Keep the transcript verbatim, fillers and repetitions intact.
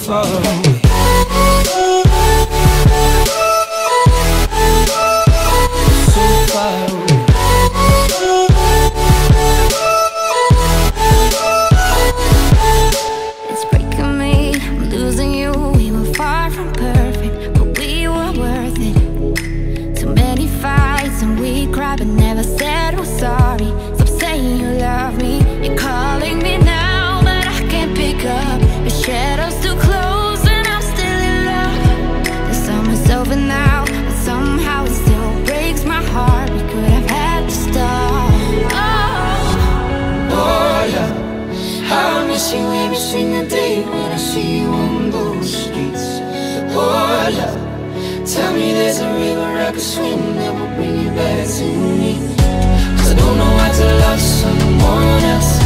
far away. So far away. It's breaking me, I'm losing you. We were far from perfect, but we were worth it. Too many fights and we cried but never said we're sorry. Stop saying you love me, you're calling me now, but I can't pick up. Your shadow's too close and I'm still in love. The summer's over now, but somehow it still breaks my heart. We could have had to stop. Oh, Oh yeah, I miss you every single day when I see you on those streets. Oh love, tell me there's a river I could swim that will bring you back to me. 'Cause I don't know how to love someone else.